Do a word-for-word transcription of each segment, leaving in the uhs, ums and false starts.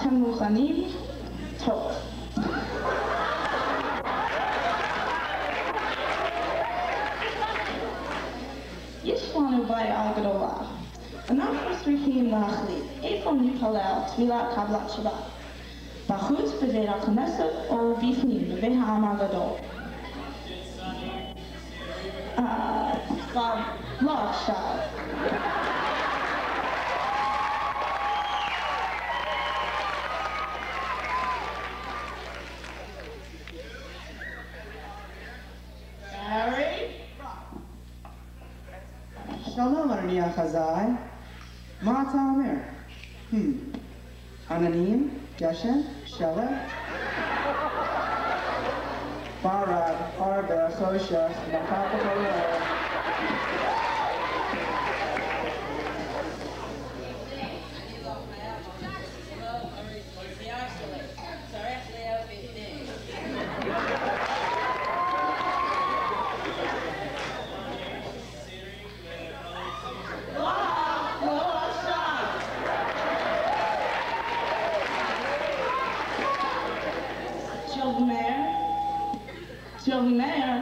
כולכם מוכנים? טוב. יש לנו בעיה גדולה. אנחנו צריכים להחליט איפה נתפלל תפילת קבלת שבת. בחוץ בבית הכנסת או בפנים בבית העם הגדול. אה, לא עכשיו. שלום אדוני החזאי, מה אתה אומר? עננים, גשם, שלג? ברד, הרבה, חושך, מכה בחורף. Jovinaire.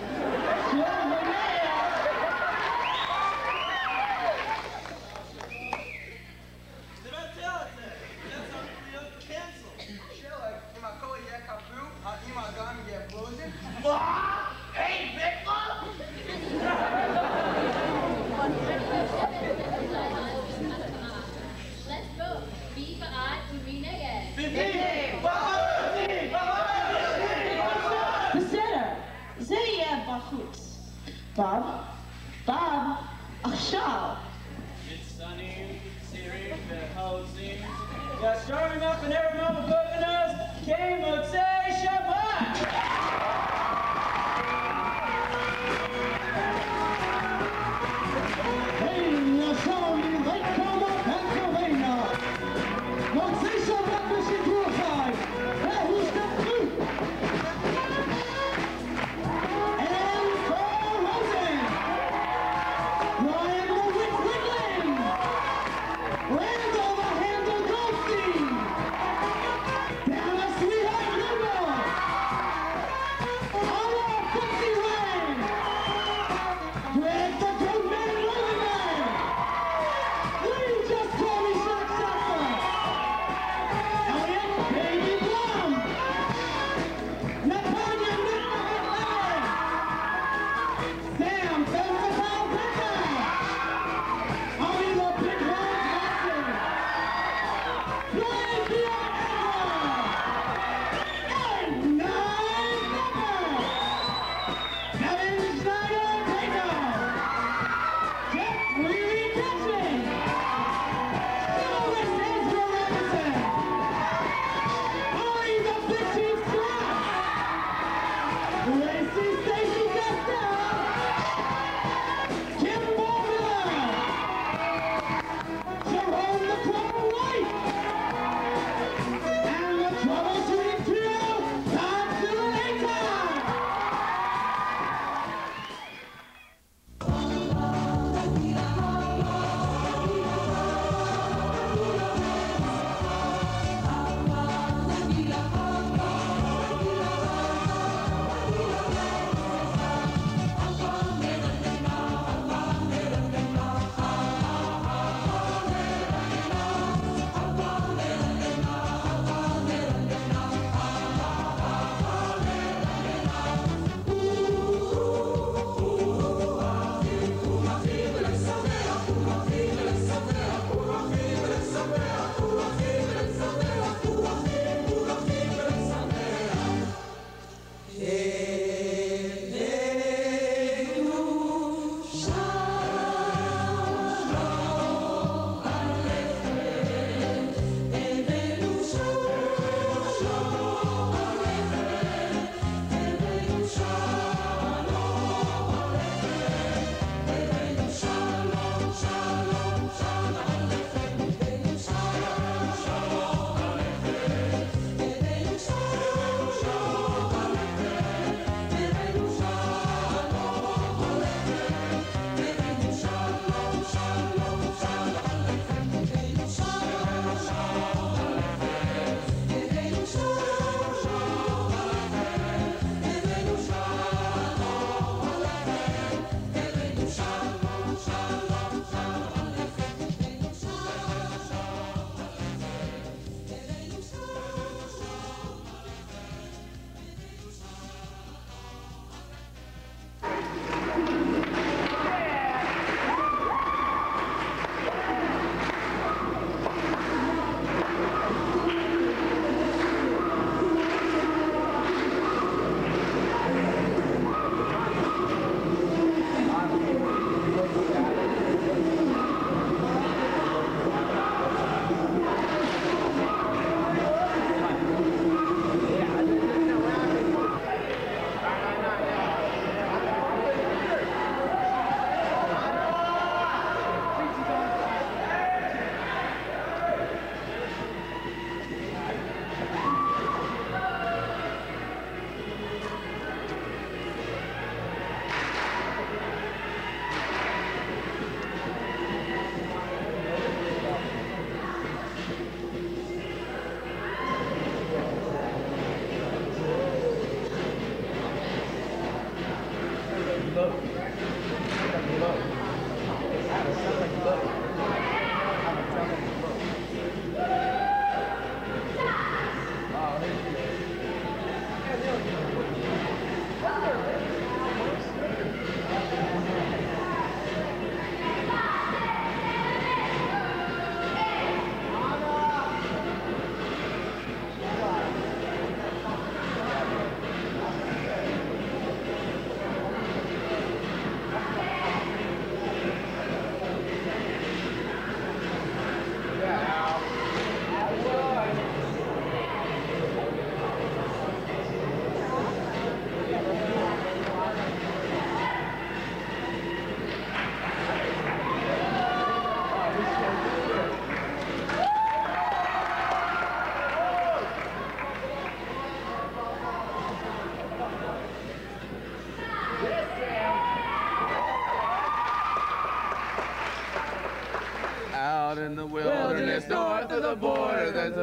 Bob? Bob? עכשיו! מצטנים, צעירים וחלוצים, והשטרמים up in every moment good in us, כמוצאי שבת! Hey, welcome to Lake Como, Pennsylvania! מוצאי שבת בשידור חי! והוא סטפלו! And for Rosen! Ryan Lewis!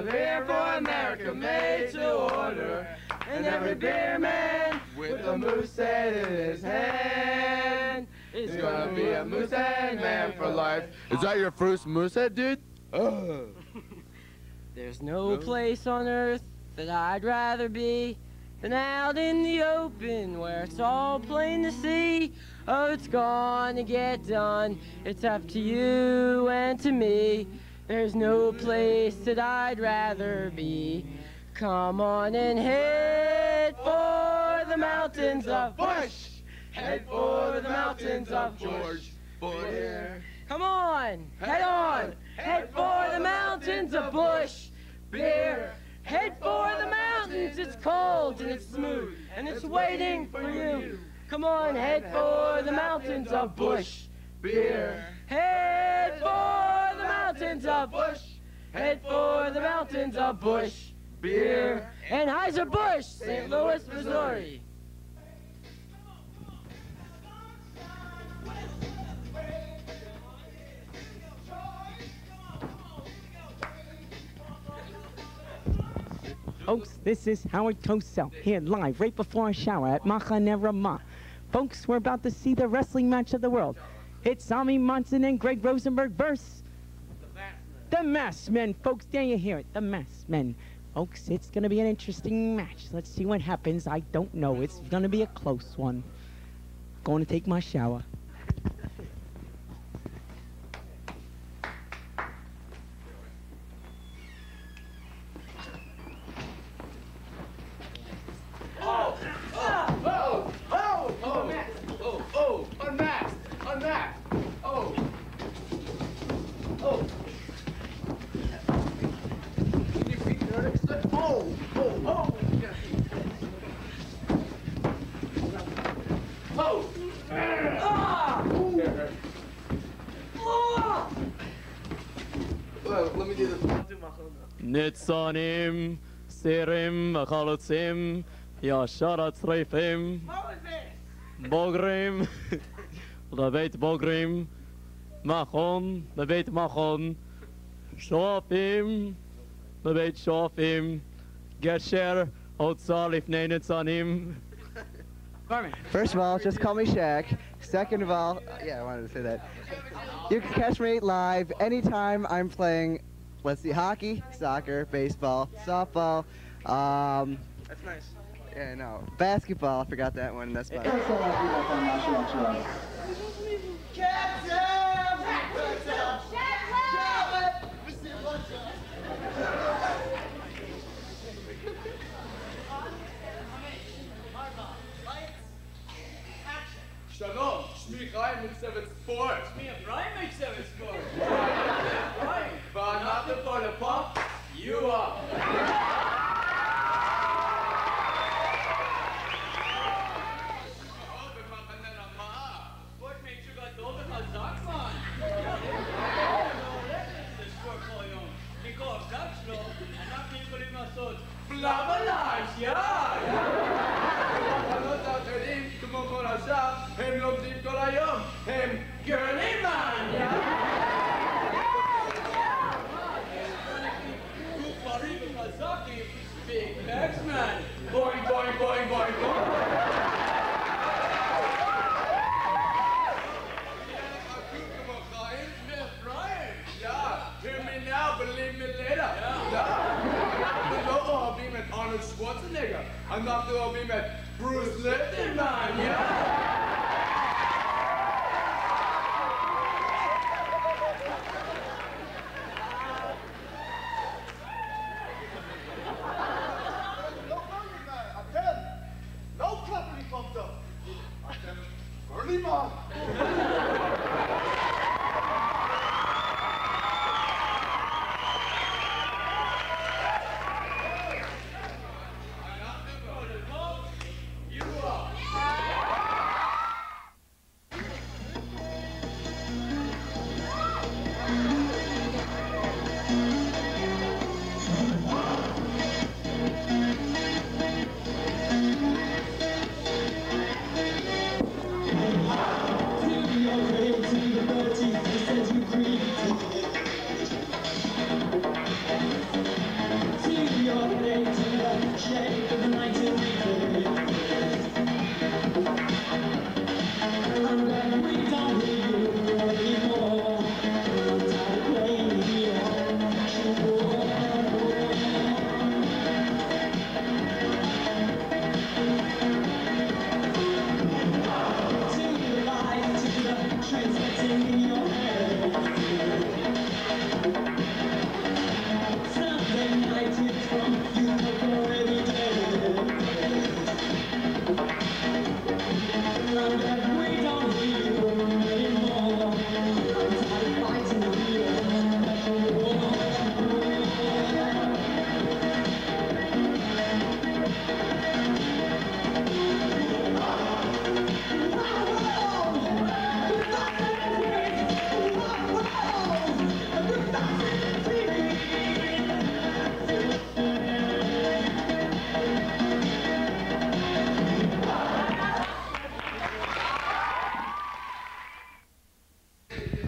beer for America made to order. And every beer man with a moose head in his hand is gonna be a moose head man for life. Is that your first moose head, dude? Oh. There's no place on earth that I'd rather be than out in the open where it's all plain to see. Oh, it's gonna get done. It's up to you and to me. There's no place that I'd rather be. Come on and head for the mountains of Bush. Head for the mountains of George Bush. Come on, head on. Head for the mountains of Bush beer. Head for the mountains. It's cold and it's smooth and it's waiting for you. Come on, head for the mountains of Bush beer. Head for the mountains of Bush. Head for the mountains of Bush beer. Anheuser-Busch, Saint Louis, Missouri. Folks, this is Howard Cosell, here live right before a shower at Machaneh. Folks, we're about to see the wrestling match of the world. It's Tommy Monson and Greg Rosenberg versus the Masked Men. Folks, there you hear it, the Masked Men. Folks, it's going to be an interesting match. Let's see what happens. I don't know. It's going to be a close one. Going to take my shower. ניצנים, סירים וחלוצים, ישר הצריפים, בוגרים, לבית בוגרים, מכון, לבית מכון, שואפים, לבית שואפים, גשר, הוצא לפני ניצנים. First of all, just call me Shaq. Second of all, yeah, I wanted to say that. You can catch me live anytime I'm playing. Let's see, hockey, soccer, baseball, softball. Um, That's nice. Yeah, no, basketball. I forgot that one. That's fine. שלום, שמי חיים מצוות ספורט. שמי אפרים מצוות ספורט. ואנחנו פה לפאפ, יו-אפ. במחנה רמה. ספורט מישהו גדול וחזק, מן. זה ספורט כל יום. מכל הפסק שלו, אנחנו יכולים לעשות פלאבלייש, יאי! במחנות האחרים, כמו כל השאר, הם לומדים כל היום. הם גרלים, מן, יאי! Big X-Man! Boing, boing, boing, boing, boing! Yeah, hear me now, believe me later. Yeah. I'm not the old beam at Arnold Schwarzenegger. I'm not the old beam at Bruce Lipton, man, yeah! Thank you.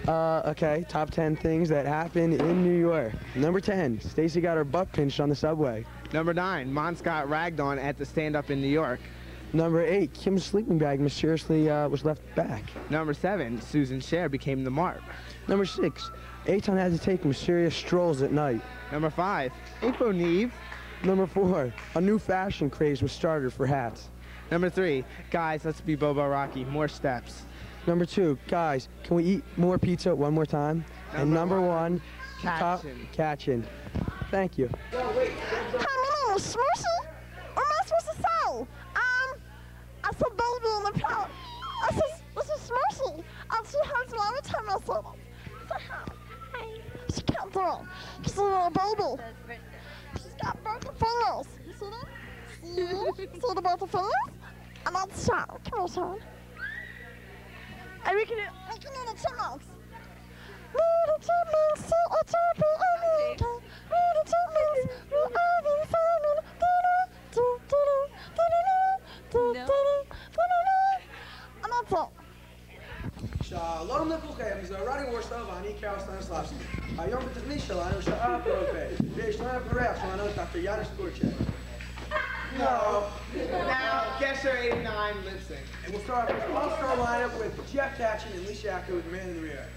Uh, okay, top ten things that happened in New York. Number ten, Stacy got her butt pinched on the subway. Number nine, Mons got ragged on at the stand-up in New York. Number eight, Kim's sleeping bag mysteriously uh, was left back. Number seven, Susan Cher became the mark. Number six, Eitan had to take mysterious strolls at night. Number five, April Neve. Number four, a new fashion craze was started for hats. Number three, guys, let's be Bobo Rocky, more steps. Number two, guys, can we eat more pizza one more time? Number and number one, one, top catching. Thank you. Hi, my name is Smooshy. What am I supposed to say? Um, I said baby in the plant. This is, this is Smooshy. And she hugs me every time I say this. So hi. Hi. She can't do it. She's a little baby. She's got broken fingers. You see them? See? See the broken fingers? And that's Sean. Come here, Sean. And we can do, we can do the chipmunks. We the chipmunks, C H I P M U N K. We the chipmunks, we are the family. Do do do do do do do do. And that's it. שלום לכולכם, זה רני וורסטל ואני קארל סטניסלבסקי. היום בתוכנית שלנו שעה פרופט, ויש לנו אורח שלנו דוקטור יאניס גורצ'ק. No. Now, guess our eighty-nine lip sync. And we'll start with an all-star lineup with Jeff Katchen and Lisa Acto with Man in the Mirror.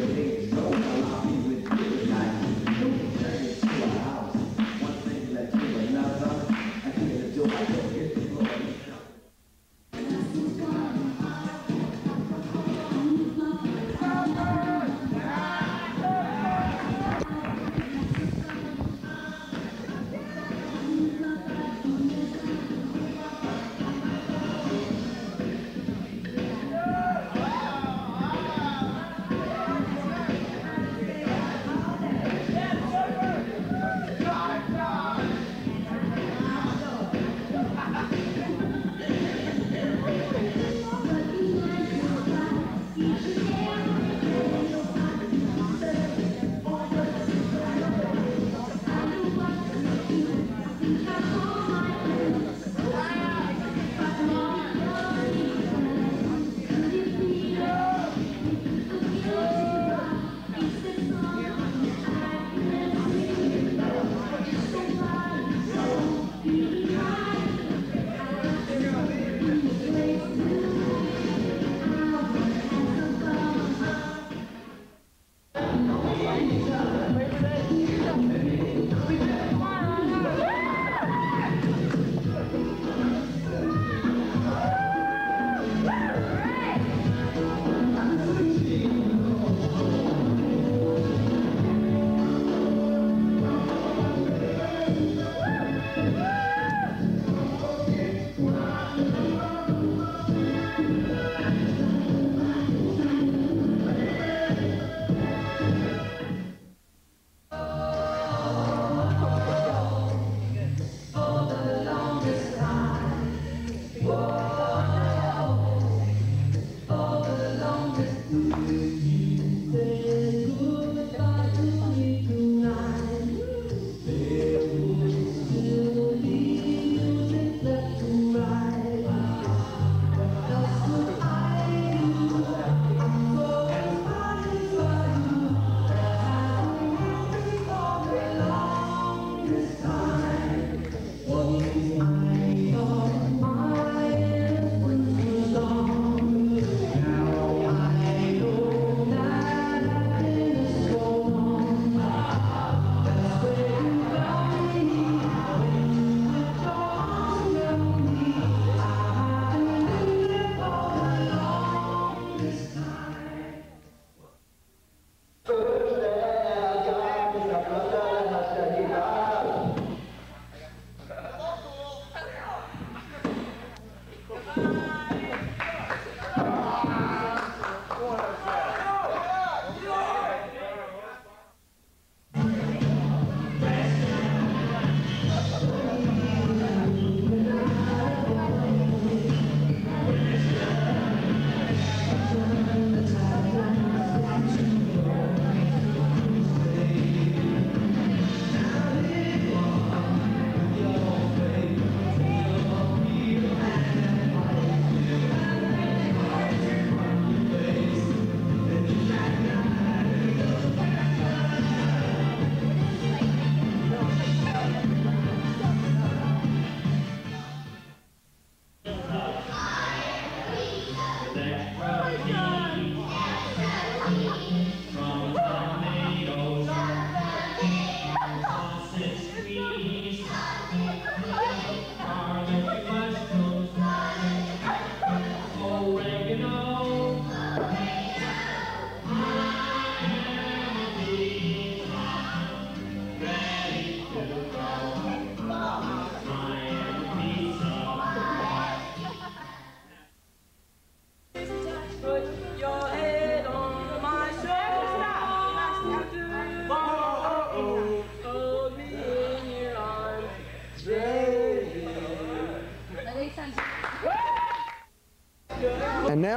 One thing that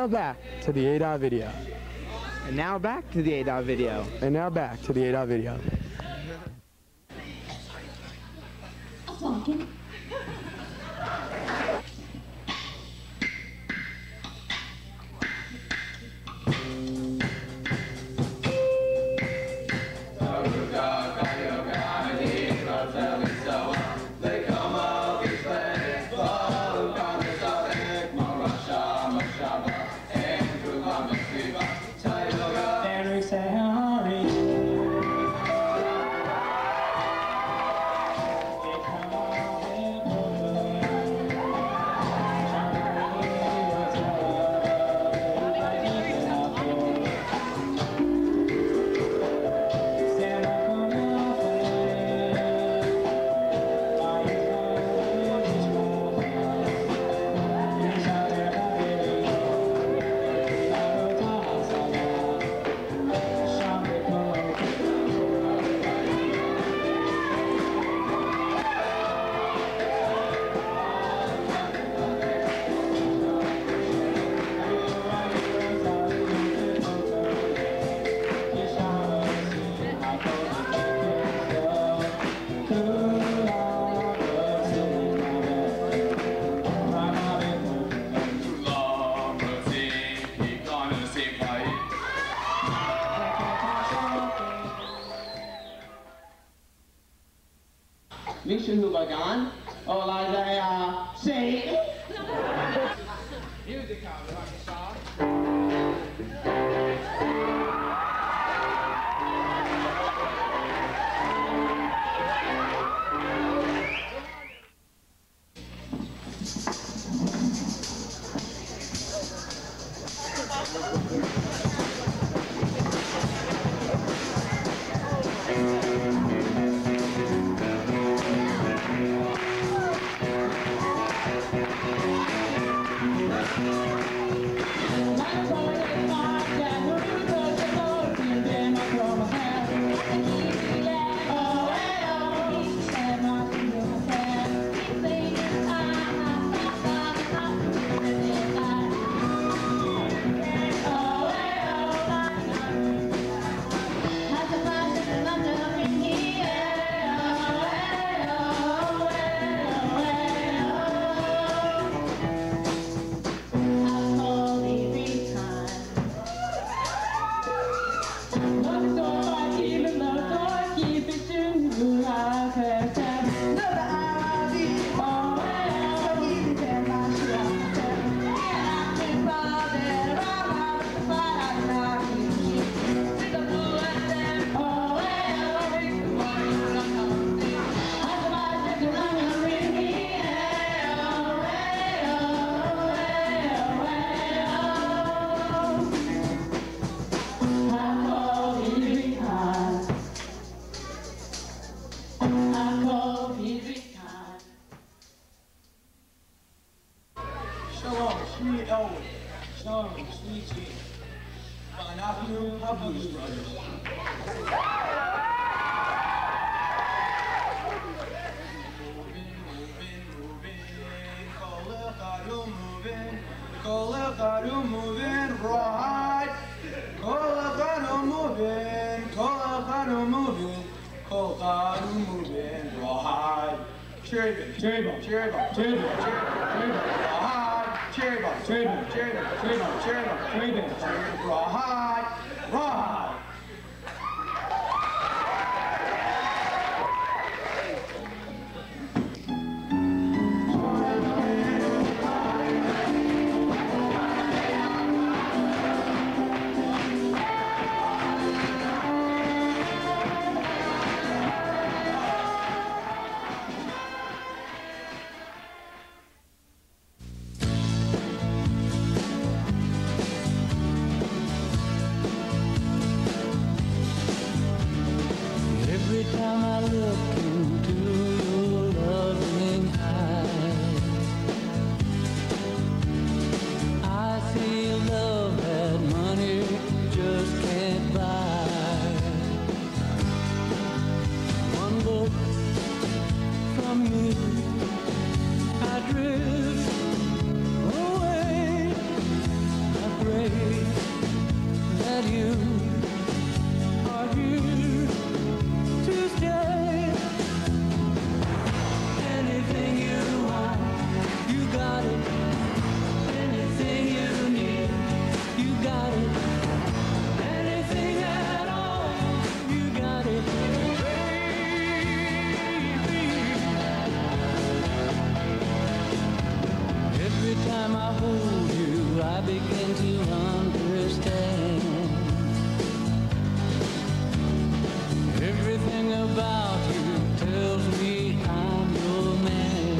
now back to the A D O video. And now back to the A D O video. And now back to the A D O video. Flunking. Misha Hubagan, Olazaya Say. Music Shalom, Shmi Elwood. Shalom, Shmi G. Anachnu Habuz Brothers. Kol echadu moving right, kol echadu moving, kol echadu moving, kol echadu moving right. Cherry bomb, cherry bomb, cherry bomb, cherry bomb, cherry bomb, right. Cherry bomb, cherry bomb, cherry bomb, cherry bomb, cherry bomb, cherry bomb, cherry bomb, right, right. begin to understand everything about you tells me I'm your man.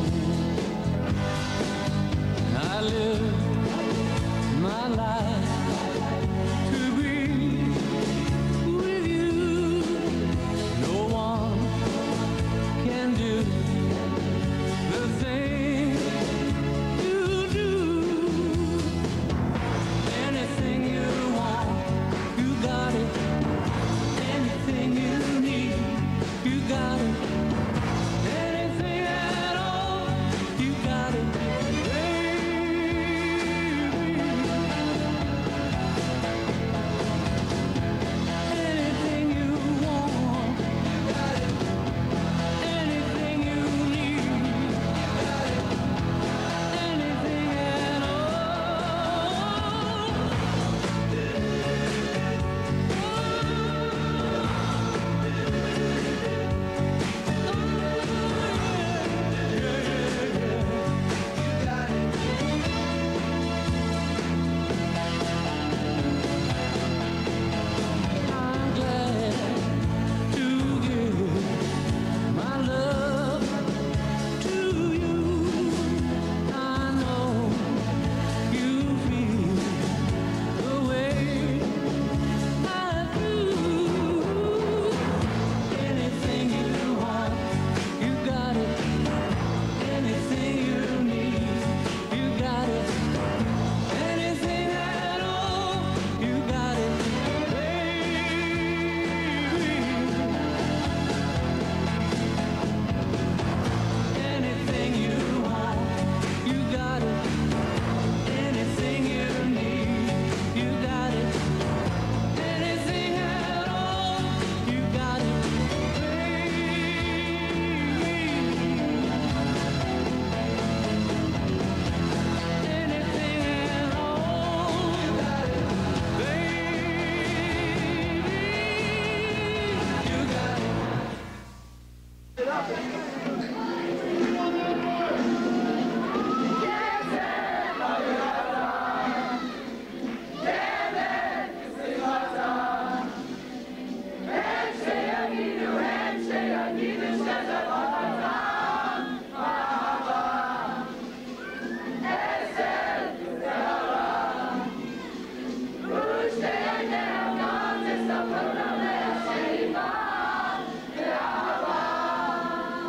I live my life to be with you. No one can do the thing you do. Anything you want, you got it. Anything you need, you got it. Anything at all, you got it. Anything you want, you got it. Anything you need, you got it. Anything at I'm glad to give my love to you. I know you feel the way I do. Anything you want, you got it. Anything you need, you got it. Anything at all, you got it. Anything you want, you got it. Anything you need, you got it. Anything at all, you got it. Anything at all, you got it. Baby, you got it. Thank you.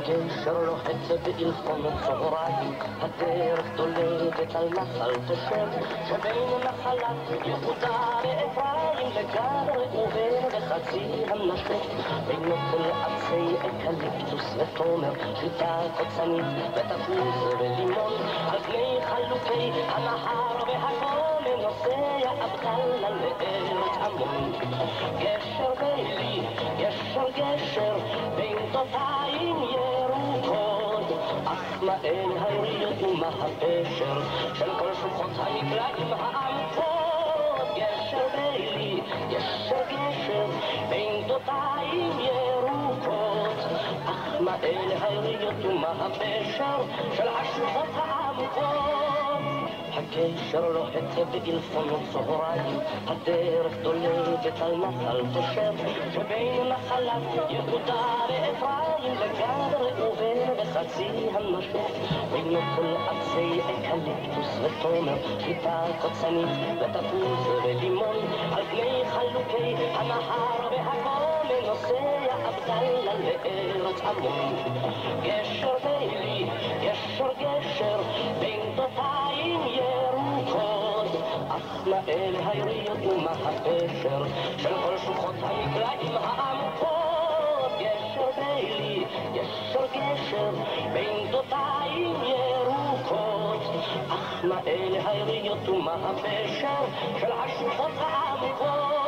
הגשר לוהט באלפון צהריים, הדרך דולגת על נחל תושם, שבין נחלת יהודה לאפרים לגד ראובן וחצי הנשק, בינות לעצי אקליפטוס ותומר, חיטה קוצנית ותפוז ולימון, על פני חלוקי הנהר והגומן נוסע עבדאללה לארץ עמון. גשר בילי, גשר גשר, בין דותיים ירוקות, אך מה אל העיריות ומה הפשר של כל שוחות המקלעים העמוקות. גשר בילי, גשר גשר, בין דותיים ירוקות, אך מה אל העיריות ומה הפשר של השוחות העמוקות. הגשר לוהט באלפון צהריים, הדרך דולגת על נחל תושב, שבין נחלת יהודה לאפרים לגד ראובן וחצי הנשק, בינות לעצי אקליפטוס ותומר, חיטה קוצנית ותפוז ולימון, על פני חלוקי הנהר והגומן נוסע עבדאללה לארץ עמון. גשר בילי, גשר גשר, בין דותיים ירוקות, אך מה אל העיריות ומה הפשר של כל שוחות המקלעים העמוקות. גשר בילי, גשר גשר, בין דותיים ירוקות, אך מה אל העיריות ומה הפשר של השוחות העמוקות.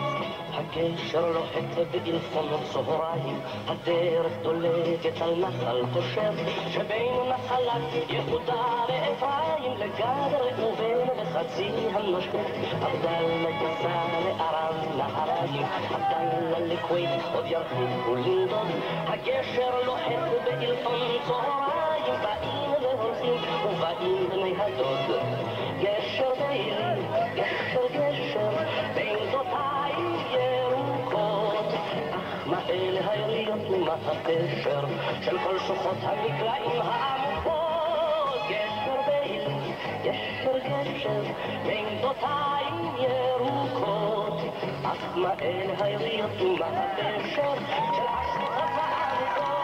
הגשר לוהט באלפון צהריים, הדרך דולגת על נחל תושב, שבין נחלת יהודה לאפרים לגד ראובן וחצי הנשק, עבדאללה יצא לערב נהריים, עבדאללה לכווית עוד ירחיק ולנדוד. הגשר לוהט באלפון צהריים, באים והולכים ובאים בני הדוד. גשר בילי, גשר גשר, בין דותיים ירוקות, אך מה אל העיריות ומה הפשר של כל שוחות המקלעים העמוקות. גשר בילי, גשר גשר, בין דותיים ירוקות, אך מה אל העיריות ומה הפשר של השוחות העמוקות.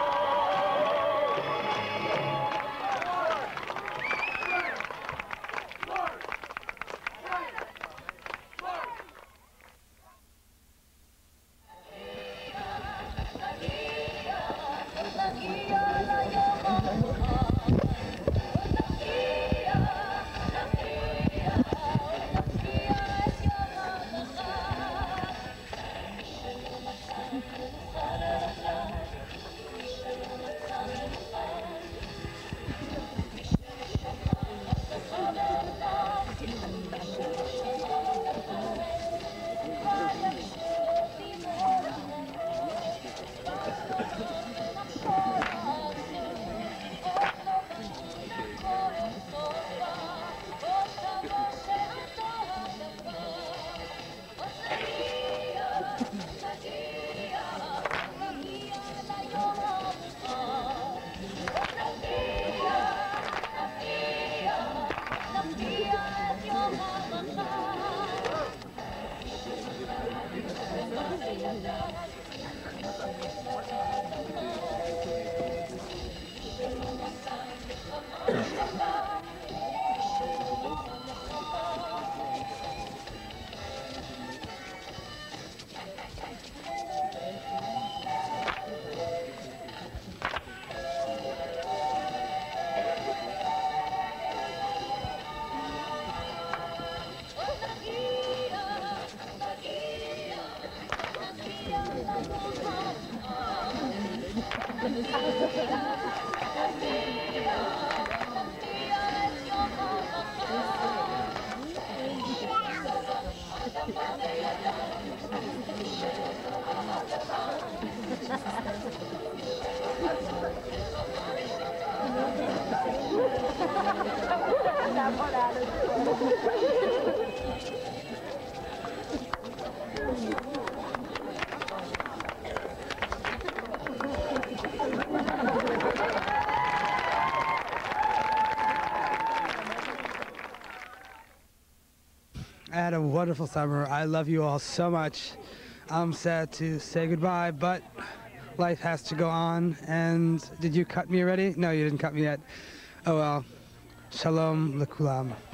I had a wonderful summer. I love you all so much. I'm sad to say goodbye, but life has to go on. And did you cut me already? No, you didn't cut me yet. Oh well. Shalom lekulam.